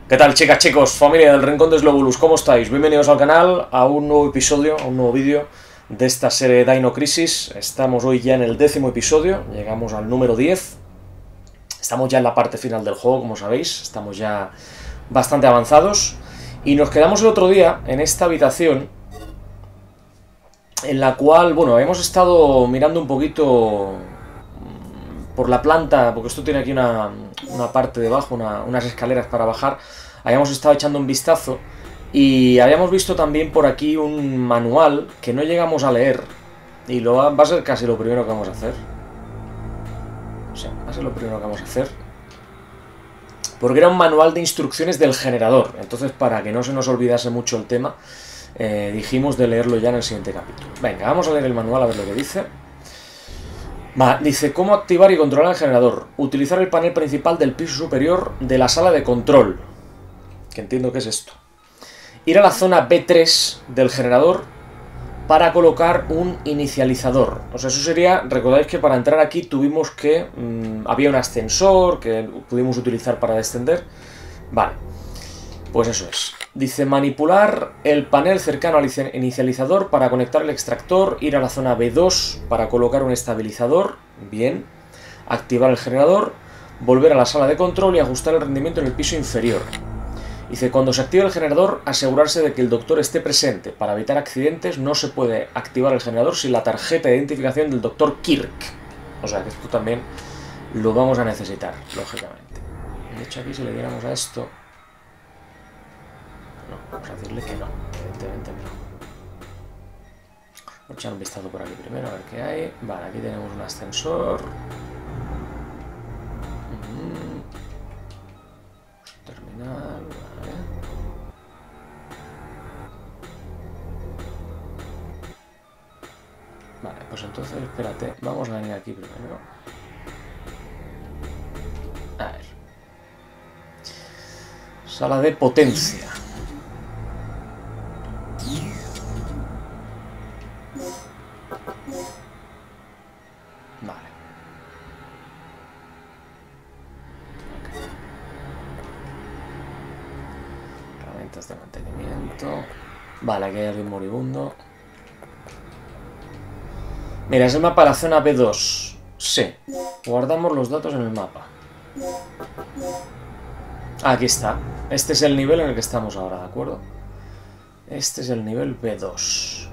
¿Qué tal, chicas, chicos? Familia del Rincón de Slowbulus, ¿cómo estáis? Bienvenidos al canal, a un nuevo episodio, a un nuevo vídeo de esta serie Dino Crisis. Estamos hoy ya en el 10º episodio, llegamos al número 10. Estamos ya en la parte final del juego, como sabéis, estamos ya bastante avanzados. Y nos quedamos el otro día en esta habitación, en la cual, bueno, hemos estado mirando un poquito por la planta, porque esto tiene aquí una parte debajo, unas escaleras para bajar. Habíamos estado echando un vistazo y habíamos visto también por aquí un manual que no llegamos a leer. Y va a ser casi lo primero que vamos a hacer. O sea, va a ser lo primero que vamos a hacer. Porque era un manual de instrucciones del generador. Entonces, para que no se nos olvidase mucho el tema, dijimos de leerlo ya en el siguiente capítulo. Venga, vamos a leer el manual a ver lo que dice. Dice, ¿cómo activar y controlar el generador? Utilizar el panel principal del piso superior de la sala de control. Que entiendo que es esto. Ir a la zona B3 del generador para colocar un inicializador. O sea, eso sería, recordáis que para entrar aquí tuvimos que... había un ascensor que pudimos utilizar para descender. Vale, pues eso es. Dice, manipular el panel cercano al inicializador para conectar el extractor, ir a la zona B2 para colocar un estabilizador, bien, activar el generador, volver a la sala de control y ajustar el rendimiento en el piso inferior. Dice, cuando se active el generador, asegurarse de que el doctor esté presente. Para evitar accidentes, no se puede activar el generador sin la tarjeta de identificación del doctor Kirk. O sea que esto también lo vamos a necesitar, lógicamente. De hecho, aquí si le diéramos a esto... No, vamos a decirle que no, evidentemente no. Voy a echar un vistazo por aquí primero a ver qué hay. Vale, aquí tenemos un ascensor. Terminal, vale. Vale, pues entonces espérate, vamos a venir aquí primero. A ver. Sala de potencia. Vale. Herramientas de mantenimiento. Vale, aquí hay alguien moribundo. Mira, es el mapa de la zona B2. Sí. Guardamos los datos en el mapa. Aquí está. Este es el nivel en el que estamos ahora, ¿de acuerdo? Este es el nivel B2.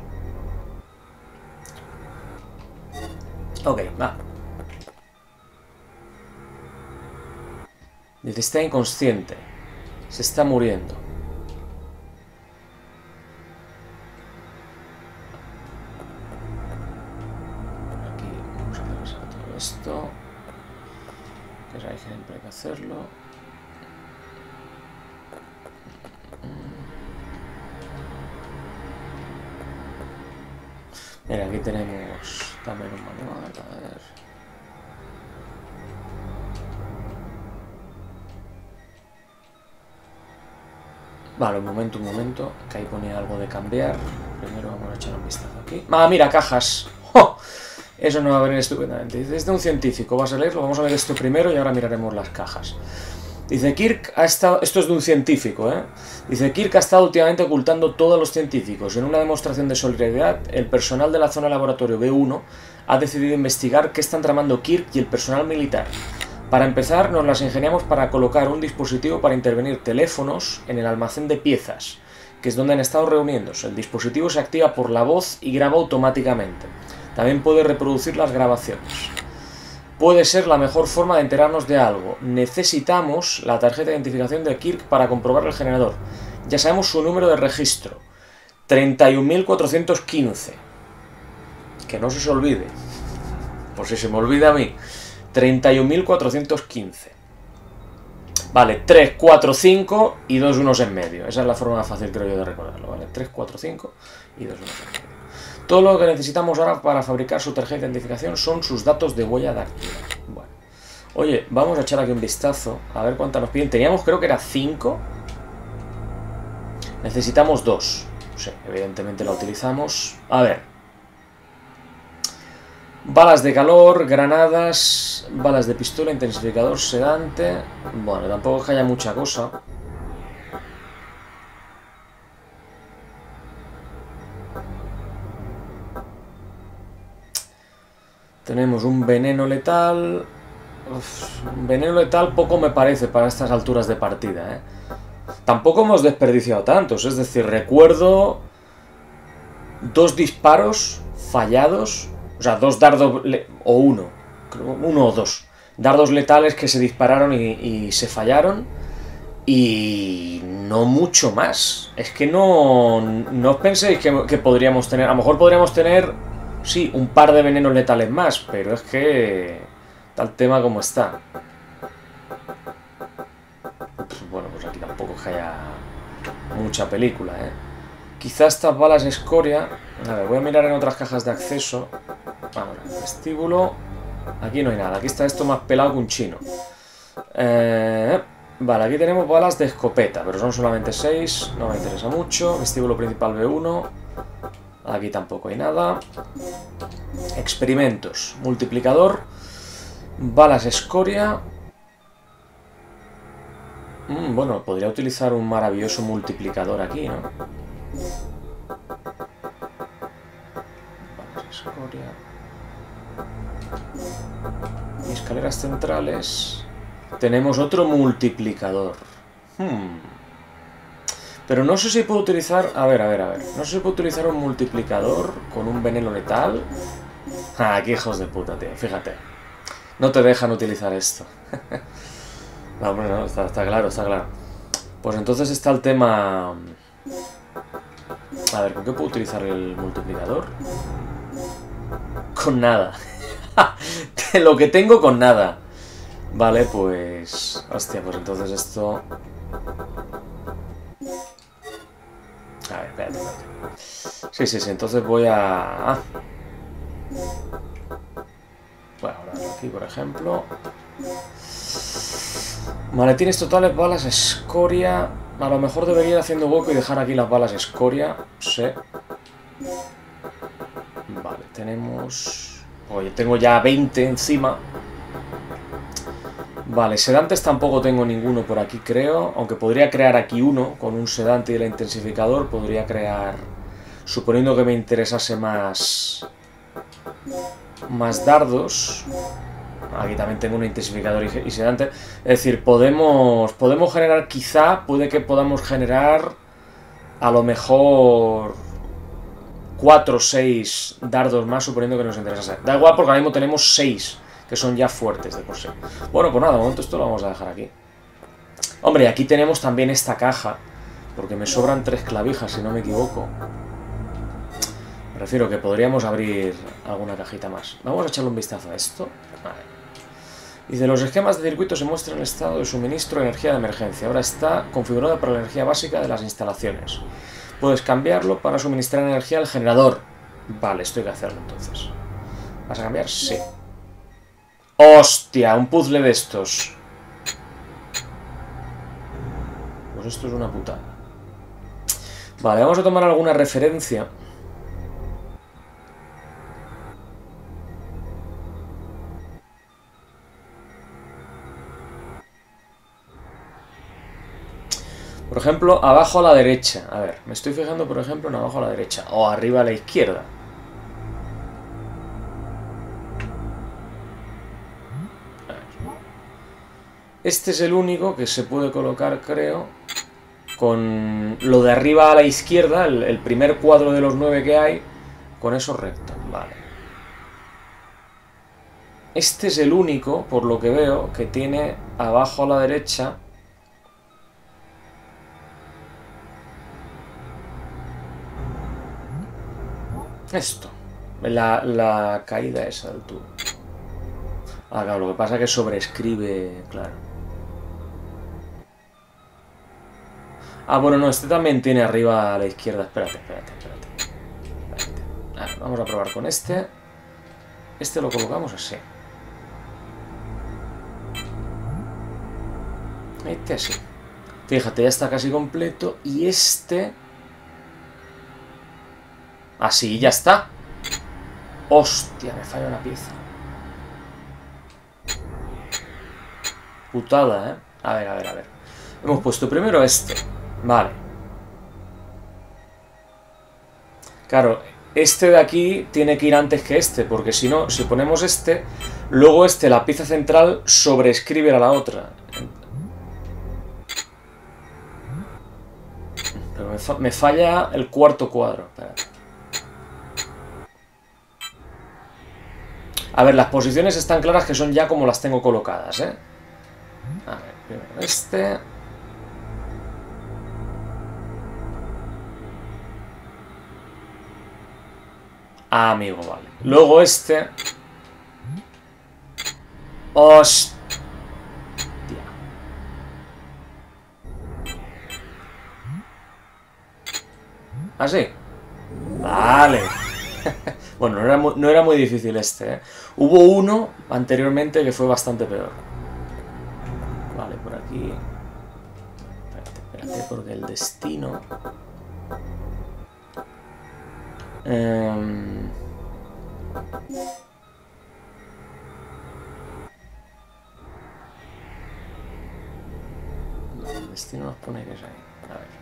Ok, va. Dice, está inconsciente. Se está muriendo. Aquí vamos a revisar todo esto. Que siempre hay que hacerlo. Mira, aquí tenemos también un manual, a ver. Vale, un momento, que ahí ponía algo de cambiar. Primero vamos a echar un vistazo aquí. Mira, cajas. ¡Oh! Eso no va a venir estupendamente. Dice, es de un científico, vas a leerlo, vamos a ver esto primero y ahora miraremos las cajas. Dice, Kirk ha estado... Esto es de un científico, ¿eh? Dice, Kirk ha estado últimamente ocultando todos los científicos. En una demostración de solidaridad, el personal de la zona de laboratorio B1 ha decidido investigar qué están tramando Kirk y el personal militar. Para empezar, nos las ingeniamos para colocar un dispositivo para intervenir teléfonos en el almacén de piezas, que es donde han estado reuniéndose. El dispositivo se activa por la voz y graba automáticamente. También puede reproducir las grabaciones. Puede ser la mejor forma de enterarnos de algo. Necesitamos la tarjeta de identificación de Kirk para comprobar el generador. Ya sabemos su número de registro. 31.415. Que no se os olvide. Por si se me olvida a mí. 31.415. Vale, 3, 4, 5 y 2 unos en medio. Esa es la forma más fácil, creo yo, de recordarlo. Vale, 3, 4, 5 y 2 unos en medio. Todo lo que necesitamos ahora para fabricar su tarjeta de identificación son sus datos de huella dactilar. Bueno. Oye, vamos a echar aquí un vistazo a ver cuántas nos piden. Teníamos, creo que era 5. Necesitamos 2. Sí, evidentemente la utilizamos. A ver. Balas de calor, granadas, balas de pistola, intensificador sedante. Bueno, tampoco es que haya mucha cosa. Tenemos un veneno letal. Un veneno letal poco me parece para estas alturas de partida, ¿eh? Tampoco hemos desperdiciado tantos, es decir, recuerdo 2 disparos fallados, o sea, 2 dardos, o uno o 2 dardos letales que se dispararon y se fallaron, y no mucho más. Es que no os penséis que podríamos tener, a lo mejor podríamos tener, sí, un par de venenos letales más, pero es que tal tema como está. Bueno, pues aquí tampoco es que haya mucha película, ¿eh? Quizá estas balas escoria. A ver, voy a mirar en otras cajas de acceso. Vamos, vestíbulo. Aquí no hay nada, aquí está esto más pelado que un chino. Vale, aquí tenemos balas de escopeta, pero son solamente 6, no me interesa mucho. Vestíbulo principal B1. Aquí tampoco hay nada. Experimentos, multiplicador. Balas escoria. Bueno, podría utilizar un maravilloso multiplicador aquí, ¿no? Balas escoria. Y escaleras centrales. Tenemos otro multiplicador. Pero no sé si puedo utilizar... A ver. No sé si puedo utilizar un multiplicador con un veneno letal. Ah, qué hijos de puta, tío. Fíjate. No te dejan utilizar esto. No, hombre, no, está claro, está claro. Pues entonces está el tema... A ver, ¿con qué puedo utilizar el multiplicador? Con nada. De lo que tengo, con nada. Vale, pues... Hostia, pues entonces esto... A ver, espérate. Sí, entonces voy a... Bueno, ahora aquí, por ejemplo... Maletines totales, balas escoria... A lo mejor debería ir haciendo hueco y dejar aquí las balas escoria. Sí. Vale, tenemos... Oye, tengo ya 20 encima. Vale, sedantes tampoco tengo ninguno por aquí, creo. Aunque podría crear aquí uno con un sedante y el intensificador. Podría crear... Suponiendo que me interesase más dardos. Aquí también tengo un intensificador y sedante. Es decir, podemos generar, quizá, puede que podamos generar a lo mejor 4 o 6 dardos más, suponiendo que nos interesase. Da igual porque ahora mismo tenemos 6, que son ya fuertes de por sí. Bueno, pues nada, de momento esto lo vamos a dejar aquí. Hombre, aquí tenemos también esta caja, porque me sobran 3 clavijas, si no me equivoco. Me refiero que podríamos abrir alguna cajita más. Vamos a echarle un vistazo a esto. Vale. Dice, los esquemas de circuito se muestran el estado de suministro de energía de emergencia. Ahora está configurado para la energía básica de las instalaciones. Puedes cambiarlo para suministrar energía al generador. Vale, esto hay que hacerlo entonces. ¿Vas a cambiar? Sí. ¡Hostia! Un puzzle de estos. Pues esto es una putada. Vale, vamos a tomar alguna referencia. Por ejemplo, abajo a la derecha. A ver, me estoy fijando, por ejemplo, en abajo a la derecha. O arriba a la izquierda. Este es el único que se puede colocar, creo, con lo de arriba a la izquierda, el primer cuadro de los 9 que hay, con eso recto. Vale. Este es el único, por lo que veo, que tiene abajo a la derecha... Esto. La caída esa del tubo. Ah, claro, lo que pasa es que sobrescribe, claro. Ah, bueno, no, este también tiene arriba a la izquierda. Espérate. A ver, vamos a probar con este. Este lo colocamos así. Este así. Fíjate, ya está casi completo. Y este... Así, ya está. Hostia, me falla una pieza. Putada, ¿eh? A ver. Hemos puesto primero este. Vale. Claro, este de aquí tiene que ir antes que este, porque si no, si ponemos este, luego este, la pieza central, sobreescribe a la otra. Pero me falla el cuarto cuadro. Espérate. A ver, las posiciones están claras que son ya como las tengo colocadas, ¿eh? A ver, primero este. Ah, amigo, vale. Luego este. Hostia. ¿Ah, sí? Vale. Bueno, no era muy difícil este, ¿eh? Hubo uno anteriormente que fue bastante peor. Vale, por aquí. Espérate, porque el destino... El destino nos pone que es ahí. A ver.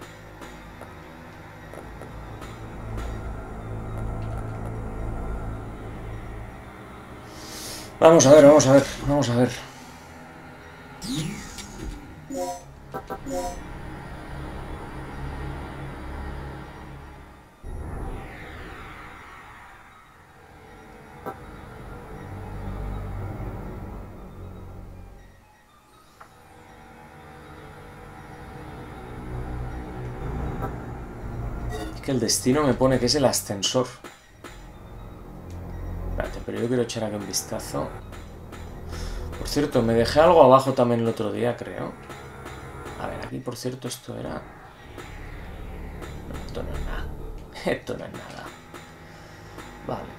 Vamos a ver, vamos a ver, vamos a ver. Es que el destino me pone que es el ascensor. Espérate, pero yo quiero echar aquí un vistazo. Por cierto, me dejé algo abajo también el otro día, creo. A ver, aquí por cierto esto era... No, esto no es nada. Esto no es nada. Vale.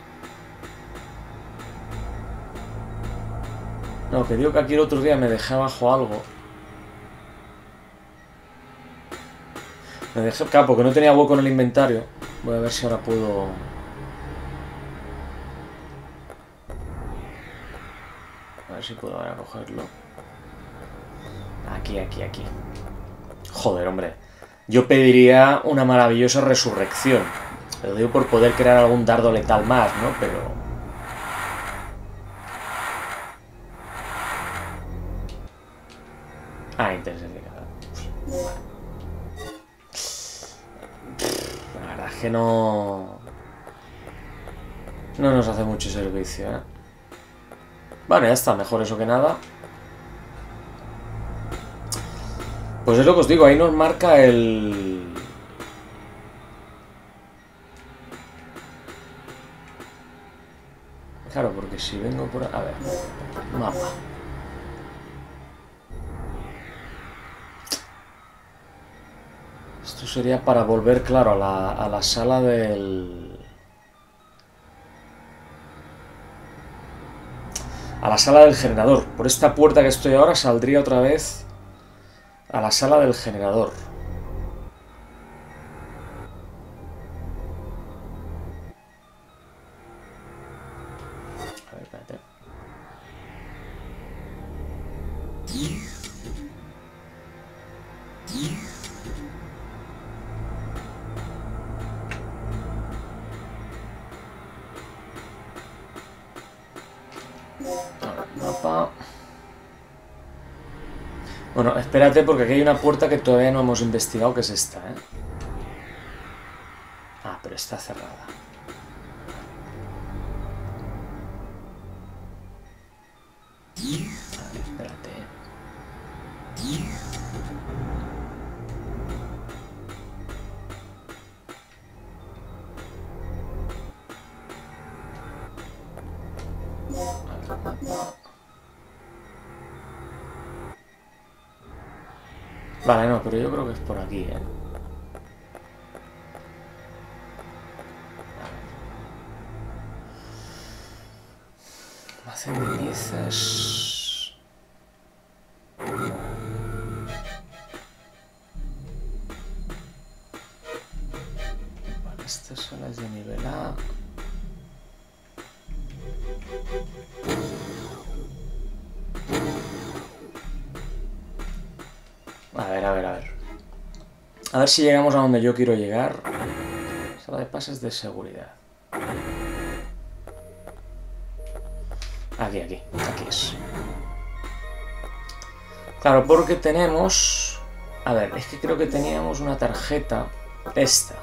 No, que digo que aquí el otro día me dejé abajo algo. Me dejé... Claro, porque no tenía hueco en el inventario. Voy a ver si ahora puedo... A ver si puedo ahora cogerlo. Aquí, aquí, aquí. Joder, hombre. Yo pediría una maravillosa resurrección. Lo digo por poder crear algún dardo letal más, ¿no? Pero... Ah, intensificada. La verdad es que no... No nos hace mucho servicio, ¿eh? Vale, ya está. Mejor eso que nada. Pues es lo que os digo. Ahí nos marca el... Claro, porque si vengo por... A ver. Mapa. Esto sería para volver, claro, a la sala del... A la sala del generador. Por esta puerta que estoy ahora saldría otra vez a la sala del generador. A ver, espérate. Mapa. Bueno, espérate porque aquí hay una puerta que todavía no hemos investigado, que es esta, ¿eh? Ah, pero está cerrada. Vale, espérate. Vale, no, pero yo creo que es por aquí, ¿eh? Hace dices... Vale, esta sala es de nivel A. A ver, a ver, a ver. A ver si llegamos a donde yo quiero llegar. Sala de pases de seguridad. Aquí es. Claro, porque tenemos... A ver, es que creo que teníamos una tarjeta. Esta.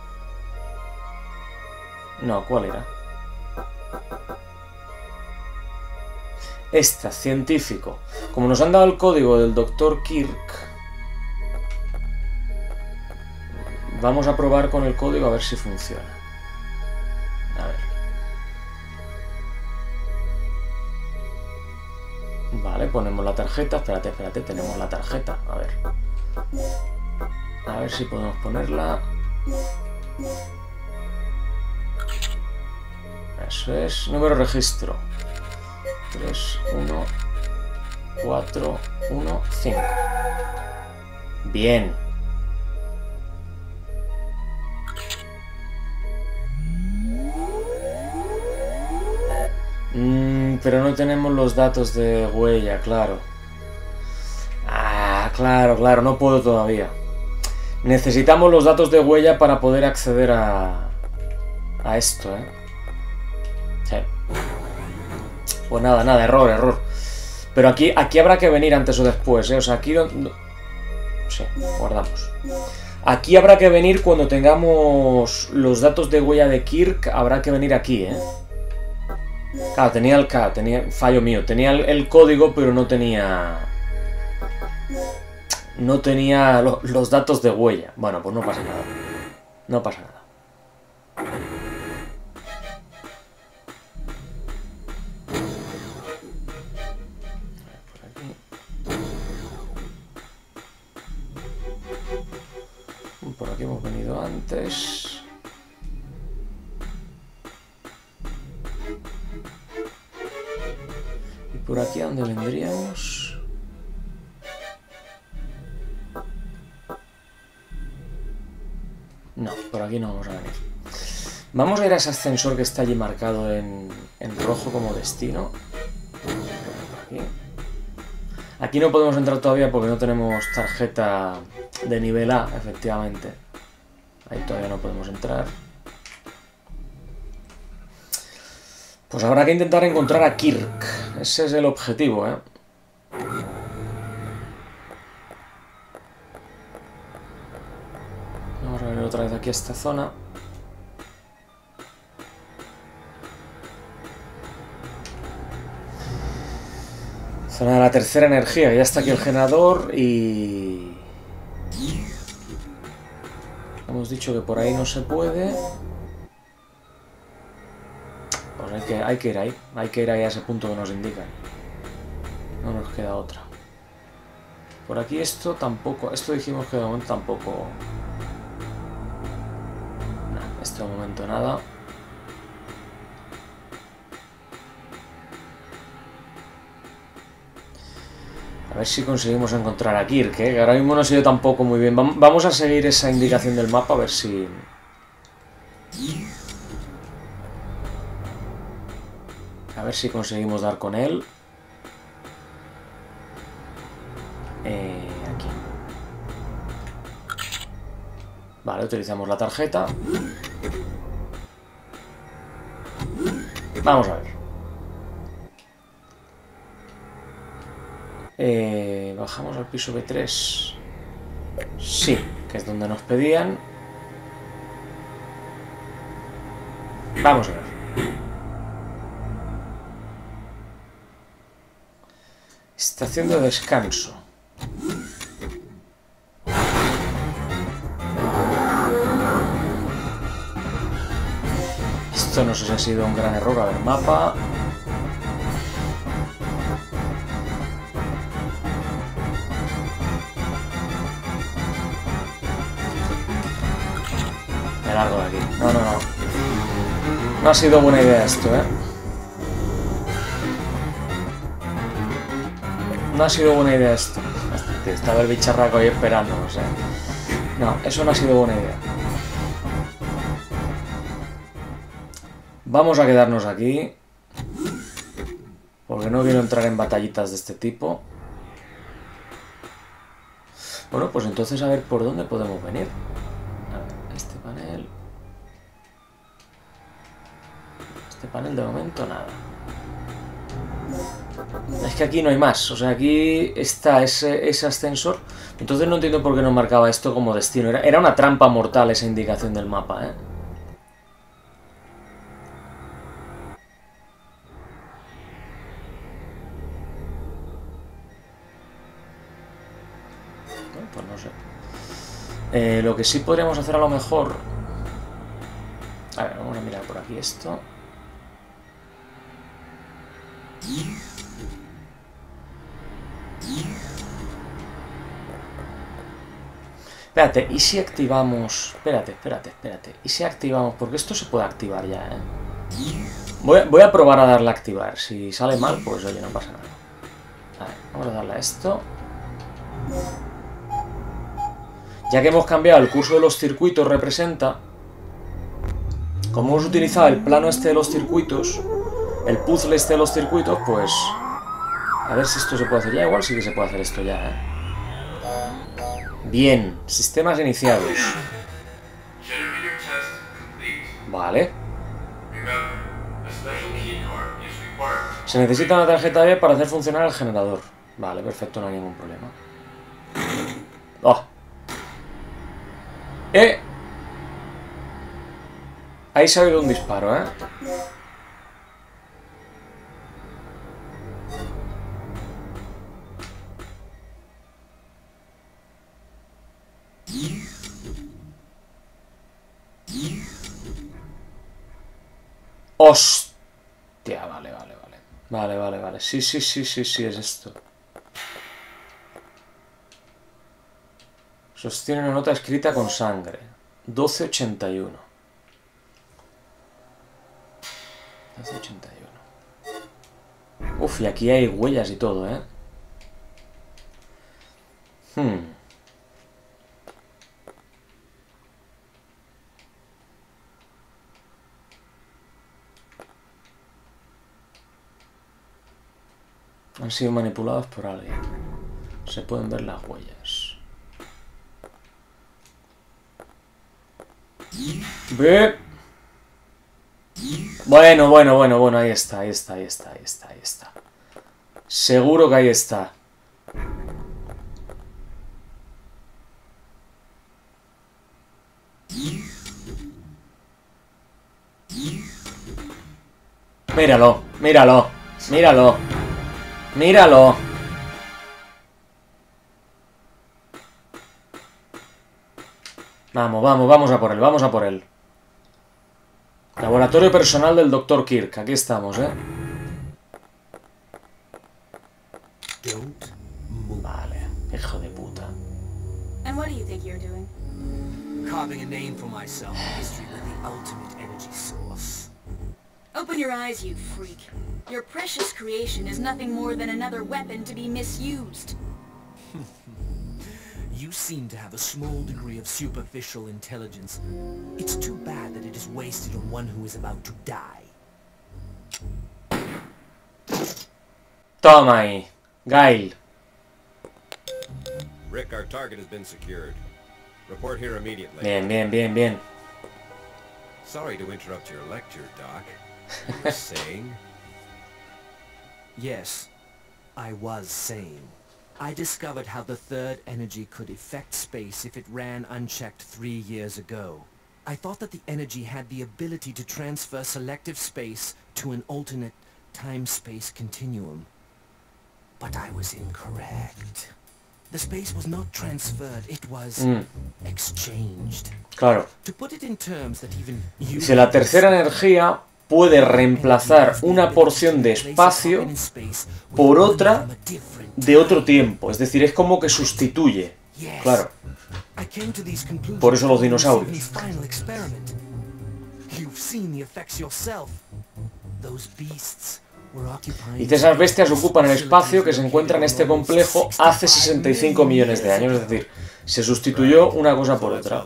No, ¿cuál era? Esta, científico. Como nos han dado el código del Dr. Kirk, vamos a probar con el código a ver si funciona. A ver. Vale, ponemos la tarjeta. Espérate, tenemos la tarjeta. A ver si podemos ponerla. Eso es. Número de registro. 3, 1, 4, 1, 5. Bien. Pero no tenemos los datos de huella, claro. Ah, claro, no puedo todavía. Necesitamos los datos de huella para poder acceder a esto, ¿eh? Sí. Pues nada, error. Pero aquí habrá que venir antes o después, ¿eh? O sea, aquí... Sí, guardamos. Aquí habrá que venir cuando tengamos los datos de huella de Kirk, habrá que venir aquí, ¿eh? Claro, tenía el K, fallo mío. Tenía el código, pero no tenía... No tenía los datos de huella. Bueno, pues no pasa nada. No pasa nada. Por aquí hemos venido antes. Y por aquí a dónde vendríamos. No, por aquí no vamos a venir. Vamos a ir a ese ascensor que está allí marcado en rojo como destino. Aquí no podemos entrar todavía porque no tenemos tarjeta de nivel A, efectivamente. Ahí todavía no podemos entrar. Pues habrá que intentar encontrar a Kirk. Ese es el objetivo, ¿eh? Vamos a venir otra vez aquí a esta zona. Zona de la tercera energía. Ya está aquí el generador y... Hemos dicho que por ahí no se puede. Pues hay que ir ahí. Hay que ir ahí a ese punto que nos indican. No nos queda otra. Por aquí esto tampoco... Esto dijimos que de momento tampoco... No, este momento nada. A ver si conseguimos encontrar a Kirk, ¿eh? Que ahora mismo no sé yo tampoco muy bien. Vamos a seguir esa indicación del mapa a ver si... A ver si conseguimos dar con él. Aquí. Vale, utilizamos la tarjeta. Vamos a ver. Bajamos al piso B3. Sí, que es donde nos pedían. Vamos a ver. Estación de descanso. Esto no sé si ha sido un gran error. A ver, mapa. Me largo de aquí. No. No ha sido buena idea esto, ¿eh? No ha sido buena idea esto. Estaba el bicharraco ahí esperando, no sé. No, eso no ha sido buena idea. Vamos a quedarnos aquí. Porque no quiero entrar en batallitas de este tipo. Bueno, pues entonces a ver por dónde podemos venir. A ver, este panel. Este panel de momento nada. Es que aquí no hay más. O sea, aquí está ese ascensor. Entonces no entiendo por qué no marcaba esto como destino. Era una trampa mortal esa indicación del mapa, ¿eh? Bueno, pues no sé. Lo que sí podríamos hacer a lo mejor... A ver, vamos a mirar por aquí esto. Espérate, ¿y si activamos...? Espérate. ¿Y si activamos? Porque esto se puede activar ya, ¿eh? Voy a probar a darle a activar. Si sale mal, pues oye, no pasa nada. A ver, vamos a darle a esto. Ya que hemos cambiado el curso de los circuitos, representa... Como hemos utilizado el plano este de los circuitos, el puzzle este de los circuitos, pues... A ver si esto se puede hacer ya. Igual sí que se puede hacer esto ya, ¿eh? Bien, sistemas iniciados. Vale. Se necesita una tarjeta B para hacer funcionar el generador. Vale, perfecto, no hay ningún problema. ¡Oh! Ahí se ha oído un disparo, ¿eh? ¡Hostia! Vale. Sí, es esto. Sostiene una nota escrita con sangre. 1281. 1281. Uf, y aquí hay huellas y todo, ¿eh? Han sido manipulados por alguien. Se pueden ver las huellas. ¡Ve! Bueno, ahí está. Seguro que ahí está. Míralo. Vamos a por él. Laboratorio personal del Dr. Kirk. Aquí estamos, ¿eh? Vale, hijo de puta. And what do you think you're doing? Carving a name for myself in history with the ultimate energy source. Open your eyes, you freak. Your precious creation is nothing more than another weapon to be misused. You seem to have a small degree of superficial intelligence. It's too bad that it is wasted on one who is about to die. Toma ahí, Gail. Rick, our target has been secured. Report here immediately. Bien. Sorry to interrupt your lecture, Doc. You were saying? Yes, I was saying. I discovered how the third energy could affect space if it ran unchecked 3 years ago. I thought that the energy had the ability to transfer selective space to an alternate time-space continuum. But I was incorrect. The space was not transferred, it was exchanged. Claro. To put it in terms that even you... Si la tercera energía puede reemplazar una porción de espacio por otra de otro tiempo. Es decir, es como que sustituye. Claro. Por eso los dinosaurios. Y esas bestias ocupan el espacio que se encuentra en este complejo hace 65 millones de años. Es decir, se sustituyó una cosa por otra.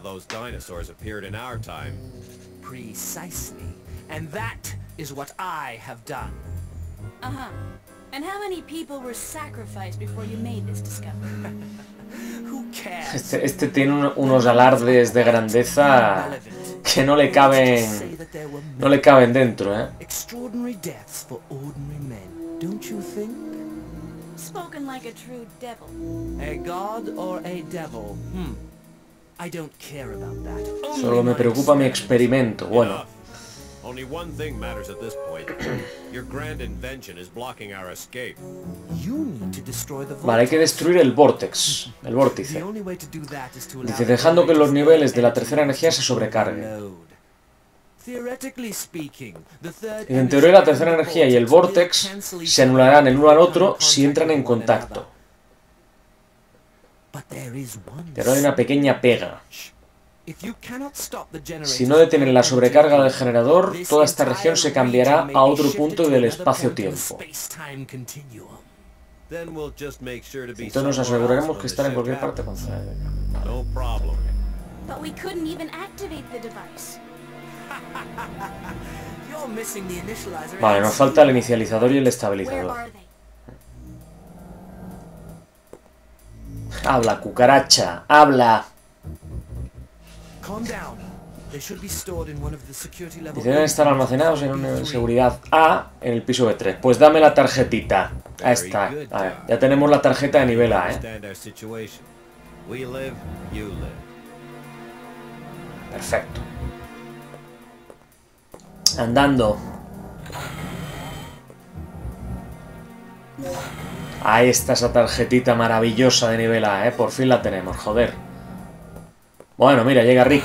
And that is what I have done. And how many people were sacrificed before you made this discovery? Who cares? Este tiene unos alardes de grandeza que no le caben... No le caben dentro, ¿eh? Extraordinary deaths for ordinary men, don't you think? Spoken like a true devil. A god or a devil? I don't care about that. Solo me preocupa mi experimento. Bueno, Only one thing matters at this point. Your grand invention is blocking our escape. You need to destroy the vale, hay que destruir el Vortex, el vórtice. The only way to do that is to allow Dice, dejando que los niveles de la tercera energía se sobrecarguen. Theoretically speaking, the third Y en teoría la tercera energía y el Vortex se anularán el uno al otro si entran en contacto. But there is one Pero hay una pequeña pega. If you cannot stop the generator, Si no detienen la sobrecarga del generador, toda esta región se cambiará a otro punto del espacio-tiempo. Then we'll just make sure to be Entonces nos somewhere aseguraremos else que when estar en the cualquier ship parte happens. con... No problem. But we couldn't even activate the device. You're missing the initializer. Vale, nos falta el inicializador y el Where estabilizador. are they? Habla, cucaracha, habla. Calm down. They should be stored in one of the security level. Dice, deben estar almacenados en una seguridad A en el piso B3. Pues dame la tarjetita. Ahí está. A ver, ya tenemos la tarjeta de nivel A, ¿eh? Understand our situation. We live, you live. Perfecto. Andando. Ahí está esa tarjetita maravillosa de nivel A, ¿eh? Por fin la tenemos, joder. Bueno, mira, llega Rick.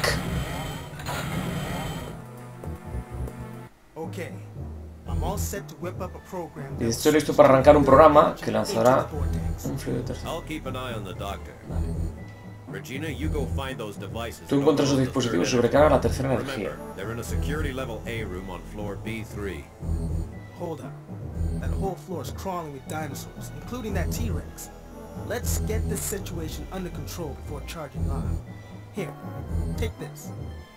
Okay. I'm all set to whip up a program. Y estoy listo para arrancar un programa que lanzará un fluido tercero. I'll keep an eye on the doctor. Regina, you go find those devices. Tú encuentras esos dispositivos y sobrecarga la tercera energía. Remember, they're in a security level A room on floor B3. Hold up. That whole floor is crawling with dinosaurs, including that T-Rex. Let's get this situation under control before charging on. Here, take this.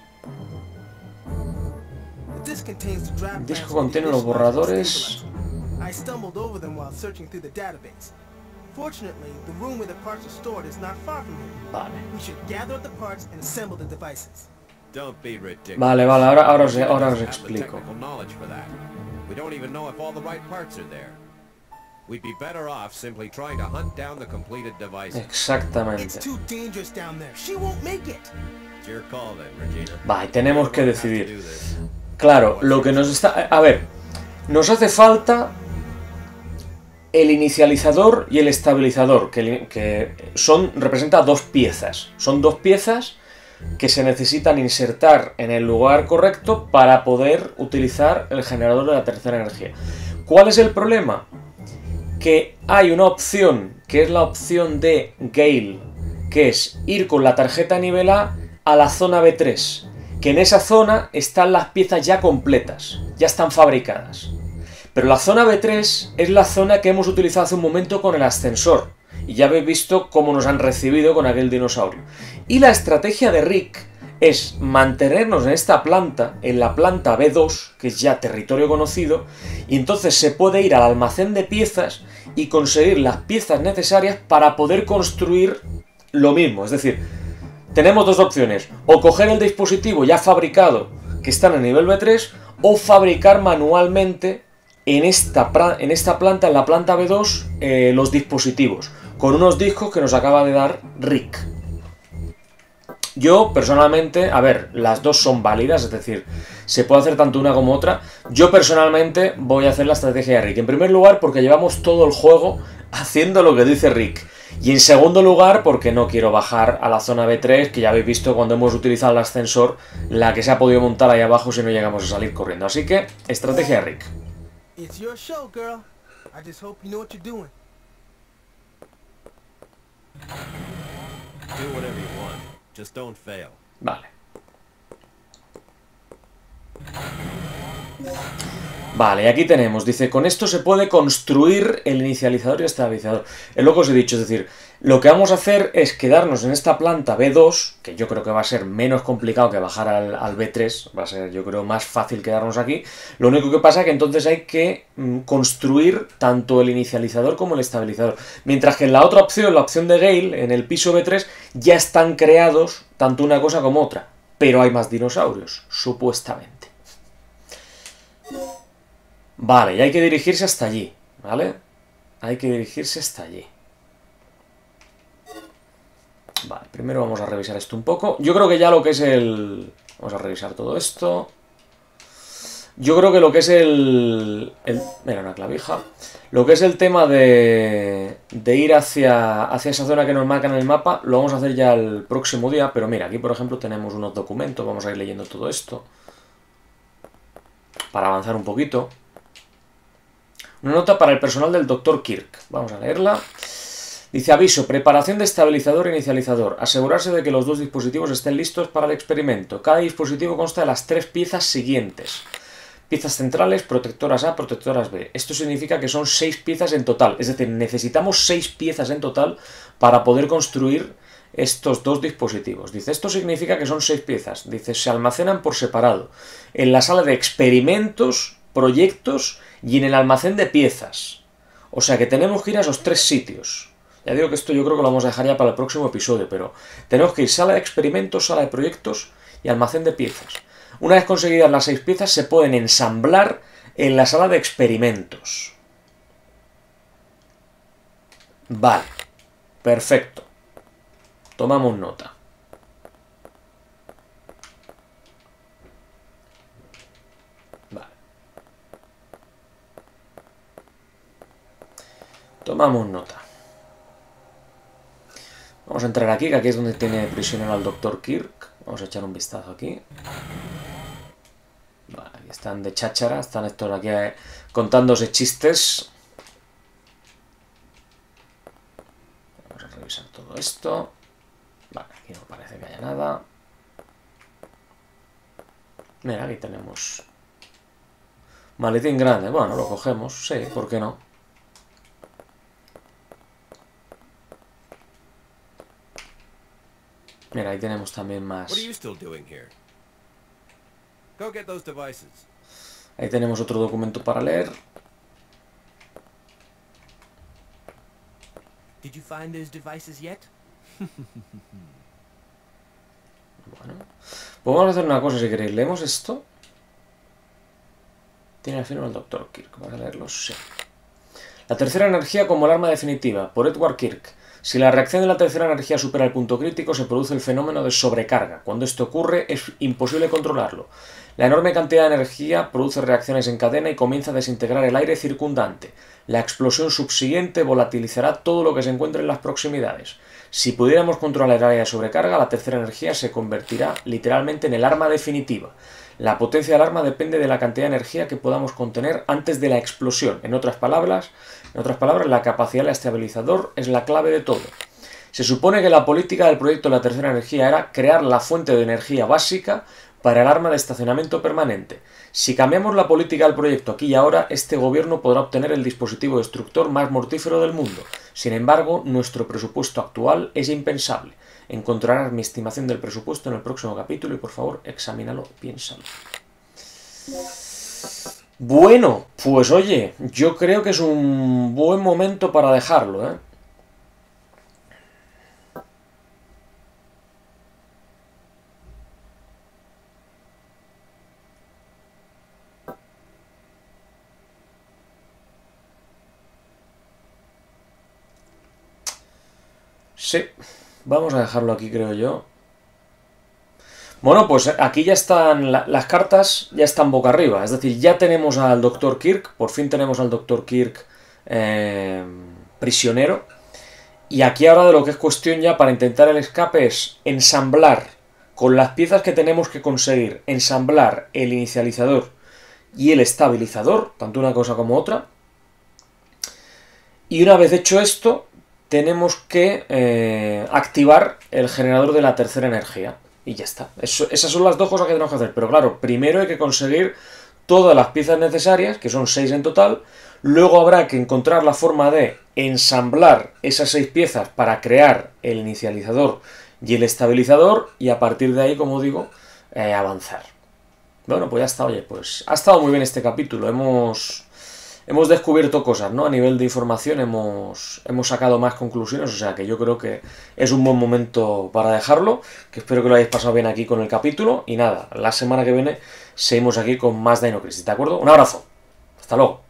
This contains the draft El disco plans for the contiene los initial borradores. stabilizer. I stumbled over them while searching through the database. Fortunately, the room where the parts are stored is not far from here. Vale. We should gather up the parts and assemble the devices. Don't be ridiculous. Vale, ahora os We don't have the explico. technical knowledge for that. We don't even know if all the right parts are there. We'd be better off simply trying to hunt down the completed devices. It's Exactamente. too dangerous down there. She won't make it. It's your call then, Regina. Vale, tenemos que We're gonna have to decidir. do this. Claro, lo que nos está... A ver, nos hace falta el inicializador y el estabilizador, que representa dos piezas. Son dos piezas que se necesitan insertar en el lugar correcto para poder utilizar el generador de la tercera energía. ¿Cuál es el problema? Que hay una opción, que es la opción de Gale, que es ir con la tarjeta nivel A la zona B3, que en esa zona están las piezas ya completas, ya están fabricadas. Pero la zona B3 es la zona que hemos utilizado hace un momento con el ascensor, y ya habéis visto cómo nos han recibido con aquel dinosaurio. Y la estrategia de Rick es mantenernos en esta planta, en la planta B2, que es ya territorio conocido, y entonces se puede ir al almacén de piezas y conseguir las piezas necesarias para poder construir lo mismo. Es decir, tenemos dos opciones: o coger el dispositivo ya fabricado que está en el nivel B3, o fabricar manualmente en esta planta, en la planta B2, los dispositivos, con unos discos que nos acaba de dar Rick. Yo, personalmente, a ver, las dos son válidas, es decir, se puede hacer tanto una como otra. Yo, personalmente, voy a hacer la estrategia de Rick. En primer lugar, porque llevamos todo el juego haciendo lo que dice Rick. Y en segundo lugar, porque no quiero bajar a la zona B3, que ya habéis visto cuando hemos utilizado el ascensor, la que se ha podido montar ahí abajo si no llegamos a salir corriendo. Así que, estrategia de Rick. It's your show, girl. I just hope you know what you're doing. Do whatever you want. Just don't fail. Vale. Vale, y aquí tenemos, dice, con esto se puede construir el inicializador y estabilizador. Es lo que os he dicho, es decir, lo que vamos a hacer es quedarnos en esta planta B2, que yo creo que va a ser menos complicado que bajar al B3, va a ser, yo creo, más fácil quedarnos aquí. Lo único que pasa es que entonces hay que construir tanto el inicializador como el estabilizador. Mientras que en la otra opción, la opción de Gale, en el piso B3, ya están creados tanto una cosa como otra. pero hay más dinosaurios, supuestamente. Vale, y hay que dirigirse hasta allí, ¿vale? Hay que dirigirse hasta allí. Vale, primero vamos a revisar esto un poco. Yo creo que ya lo que es el... Vamos a revisar todo esto. Yo creo que lo que es mira, una clavija. Lo que es el tema de ir hacia esa zona que nos marca en el mapa, lo vamos a hacer ya el próximo día. Pero mira, aquí por ejemplo tenemos unos documentos. Vamos a ir leyendo todo esto para avanzar un poquito. Una nota para el personal del Dr. Kirk. Vamos a leerla. Dice: aviso, preparación de estabilizador e inicializador. Asegurarse de que los dos dispositivos estén listos para el experimento. Cada dispositivo consta de las 3 piezas siguientes. Piezas centrales, protectoras A, protectoras B. Esto significa que son 6 piezas en total. Es decir, necesitamos 6 piezas en total para poder construir estos dos dispositivos. Dice, esto significa que son 6 piezas. Dice, se almacenan por separado. En la sala de experimentos, proyectos y en el almacén de piezas. O sea que tenemos que ir a esos 3 sitios. Ya digo que esto yo creo que lo vamos a dejar ya para el próximo episodio, pero tenemos que ir sala de experimentos, sala de proyectos y almacén de piezas. Una vez conseguidas las 6 piezas se pueden ensamblar en la sala de experimentos. Vale, perfecto. Tomamos nota. Vale. Tomamos nota. Vamos a entrar aquí, que aquí es donde tiene prisionero al Dr. Kirk. Vamos a echar un vistazo aquí. Vale, aquí están de cháchara, están estos aquí contándose chistes. Vamos a revisar todo esto. Vale, aquí no parece que haya nada. Mira, aquí tenemos maletín grande. Bueno, lo cogemos, sí, ¿por qué no? Mira, ahí tenemos también más. Ahí tenemos otro documento para leer. Did you find those devices yet? Bueno, pues vamos a hacer una cosa si queréis. ¿Leemos esto? Tiene al final el Dr. Kirk. ¿Vas a leerlo? Sí. La tercera energía como el arma definitiva, por Edward Kirk. Si la reacción de la tercera energía supera el punto crítico, se produce el fenómeno de sobrecarga. Cuando esto ocurre, es imposible controlarlo. La enorme cantidad de energía produce reacciones en cadena y comienza a desintegrar el aire circundante. La explosión subsiguiente volatilizará todo lo que se encuentre en las proximidades. Si pudiéramos controlar el área de sobrecarga, la tercera energía se convertirá literalmente en el arma definitiva. La potencia del arma depende de la cantidad de energía que podamos contener antes de la explosión. En otras palabras, la capacidad del estabilizador es la clave de todo. Se supone que la política del proyecto de la tercera energía era crear la fuente de energía básica para el arma de estacionamiento permanente. Si cambiamos la política del proyecto aquí y ahora, este gobierno podrá obtener el dispositivo destructor más mortífero del mundo. Sin embargo, nuestro presupuesto actual es impensable. Encontrarás mi estimación del presupuesto en el próximo capítulo y por favor, examínalo, piénsalo. Bueno, pues oye, yo creo que es un buen momento para dejarlo, ¿eh? Sí, vamos a dejarlo aquí, creo yo. Bueno, pues aquí ya están las cartas, ya están boca arriba. Es decir, ya tenemos al Dr. Kirk, por fin tenemos al Dr. Kirk prisionero. Y aquí ahora de lo que es cuestión ya para intentar el escape es ensamblar con las piezas que tenemos que conseguir, ensamblar el inicializador y el estabilizador, tanto una cosa como otra. Y una vez hecho esto, tenemos que activar el generador de la tercera energía. Y ya está. Esas son las dos cosas que tenemos que hacer. Pero claro, primero hay que conseguir todas las piezas necesarias, que son 6 en total. Luego habrá que encontrar la forma de ensamblar esas 6 piezas para crear el inicializador y el estabilizador. Y a partir de ahí, como digo, avanzar. Bueno, pues ya está. Oye, pues ha estado muy bien este capítulo. Hemos hemos descubierto cosas, ¿no? A nivel de información hemos sacado más conclusiones, o sea que yo creo que es un buen momento para dejarlo, que espero que lo hayáis pasado bien aquí con el capítulo, y nada, la semana que viene seguimos aquí con más Dino Crisis, ¿de acuerdo? Un abrazo, hasta luego.